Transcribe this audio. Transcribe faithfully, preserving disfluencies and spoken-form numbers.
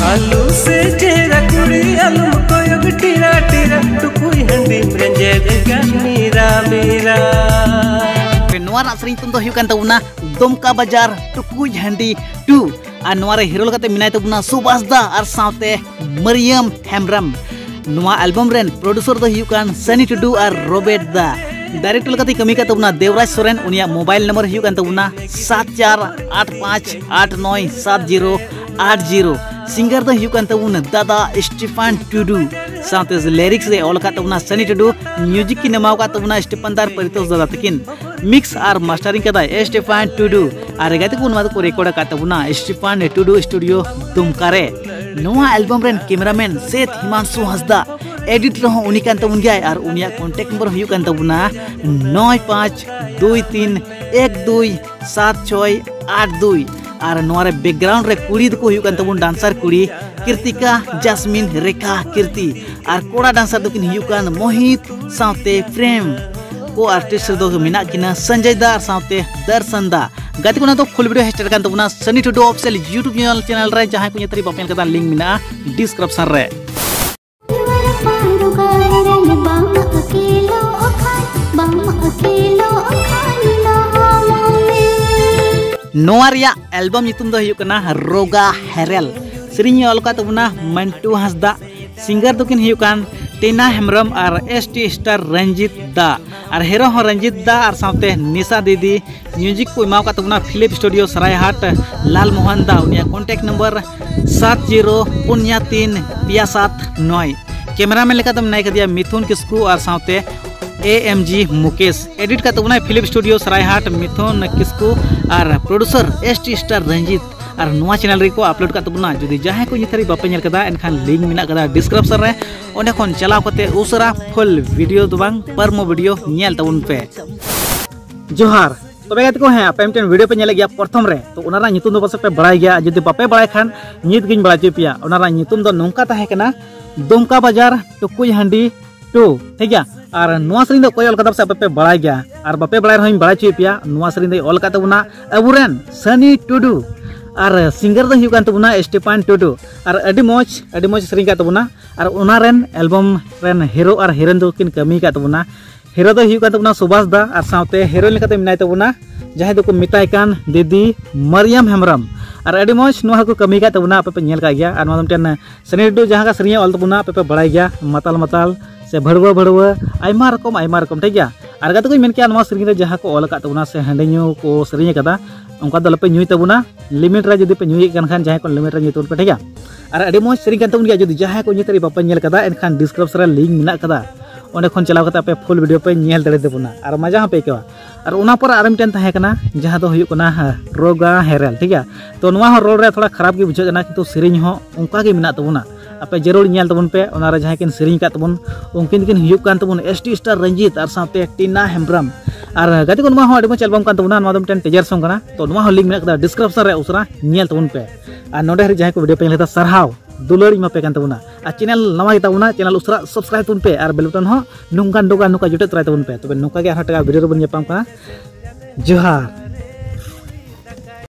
आलू से चेहरा कुड़ी आलू को योग टीरा टीरा टुकुई हंडी रेंजे देगा मीरा मीरा नोआ ना सरिंग तुम तो हुई कान तबुना दुमका बाजार टुकुई हंडी टू और नोआ रे हीरो लगाते मिनाय तबुना सुभाष दा और साथे मरियम हेम्ब्रम नोआ एल्बम रेन प्रोड्यूसर दो हुई कान सनी टुडू और रॉबर्ट दा डायरेक्टर लगाते कमी का तबुना देवराज सोरेन उनिया मोबाइल नंबर हुई कान तबुना सात चार आठ पाँच आठ नौ सात जीरो आठ जीरो सिंगर दो हुई कान तबुना दादा स्टीफन टुडू साथे लिरिक्स रे ऑल का तबुना सनी टुडू म्यूजिक की नमाव का तबुना स्टीफन दार परितोष दादा तकिन मिक्स और मास्टरिंग कदा स्टीफन टुडू और गाते को उनवा को रिकॉर्ड का तबुना स्टीफन टुडू स्टूडियो दुमकारे नोआ एल्बम रेन कैमरामैन सेठ हिमांशु हंसदा एडिटर हो उनी कान तबुन गया और उनिया कांटेक्ट नंबर हुई कान तबुना नौ पाँच दो तीन एक दो सात छः आठ दो और नोरे बैकग्राउंड रे कुड़ी दको हुई कान तबुन डांसर कुड़ी कीर्तिका जास्मिन रेखा कीर्ति और कोड़ा डांसर दकिन हुई कान मोहित साथे प्रेम को आर्टिस्ट दो मिना किना संजय दा साथे दर्शन दा गाती को तो फुल वीडियो हेस्टर कान तबुना Sunny Tudu official YouTube channel channel रे जहां को यतरी बापेल कदा लिंक मिना डिस्क्रिप्शन रे नोआ रिया एल्बम नितुम दो हुई कना रोगा हेरेल सेरिंग ऑल का तबुना मंटू हंसदा सिंगर दो किन हुई कान टीना हेम्ब्रम और एस टी स्टार रंजित दा और हीरो हो रंजित दा और साथे निशा दीदी म्यूजिक को इमाव का तबुना फिलिप स्टूडियो सरायहाट लाल मोहन दा उनिया कॉन्टेक्ट नंबर सात जीरो पुन्या तीन पिया सात नौ कैमरामैन लेका तम नाय कदिया मिथुन किस्कू और साथे A M G Mukesh edit का तबुना फिलिप स्टूडियो सरायहाट मिथुन किस्कू और producer S T star Ranjit और नोआ चैनल रे को अपलोड का तबुना जुदी जहां को निथरी बापे नेल कदा एनखान लिंक मिना कदा डिस्क्रिप्शन रे ओंडे खन चलाव कते उसरा फुल वीडियो दुबांग परमो वीडियो नेल तबुन पे जोहार तबे गात को है आपे मिटन वीडियो पे नेले गया प्रथम रे तो ओनारा नितुम दो बसे पे बड़ाय गया जुदी बापे बड़ाय खान नित गिन बड़ा चेपिया ओनारा नितुम दो नोंका ताहे कना दुमका बाजार टुकुई हंडी टू ठीक गया और नोआ सरिंग दो कोई ऑल कदा से पे बड़ाय गया और बापे बड़ाय रहिन बड़ा चेपिया नोआ सरिंग दो ऑल का तबुना अबुरेन सनी टुडू और सिंगर दो हुई कान तबुना स्टीफन टुडू और अडी मोज अडी मोज सरिंग का तबुना और ओना रेन एल्बम रेन हीरो और हीरोइन दो किन कमी का तबुना हीरो दो हुई कान तबुना सुभाष दा और साथे हीरोइन लेकाते मिनाय तबुना जहां दो को मिताय कान दीदी मरियम हेम्ब्रम और अडी मोज नोहा को कमी का तबुना पे पे नेल का गया और नोआ मिटन सनी टुडू जहां का सरिंग ऑल तबुना पे पे बड़ाय गया मताल मताल से भड़वा भड़वा आयमा रकम आयमा रकम ठीक गया और गाते को मेन किया नोआ सरिंग रे जहां को ऑल का तबुना से हंडेन्यू को सरिंग कदा उनका दल पे न्यूई तबुना लिमिट रे जदी पे न्यूई कन खान जहां को लिमिट रे न्यूई पे ठीक गया और अडी मोज सरिंग कन तबुन गया जदी जहां को न्यूई बापा नेल कदा एनखान डिस्क्रिप्शन रे लिंक मिना कदा ओंडे खन चलाव कता पे फुल वीडियो पे नेल दरे देबुना और मजा पे केवा और उना पर आर मिटन ताहे कना जहां दो हुई कना रोगा हेरेल ठीक गया तो नोआ हो रोड रे थोड़ा खराब के बुझे कना किंतु सरिंग हो उनका के मिना तबुना आपे जरूर नेल तबुन पे ओना रे जहां किन सरिंग का तबुन उनकिन किन हुई कान तबुन एस टी स्टार रंजित और साथे टीना हेम्ब्रम और गाती को नोआ हो अडी मोच एल्बम कान तबुना नोआ दो मिटन टेजर सॉन्ग कना तो नोआ हो लिंक मिना कदा डिस्क्रिप्शन रे उसरा नेल तबुन पे और नोडे रे जहां को वीडियो पे नेल सरहाव दुलर इमा पे कान तबुना और चैनल नवा गे तबुना चैनल उसरा सब्सक्राइब तुन पे और बेल बटन हो नुंगान दोगा नुका जुटे तराय तबुन पे तबे नुका गे हटा वीडियो रे बन नेपाम का जोहार।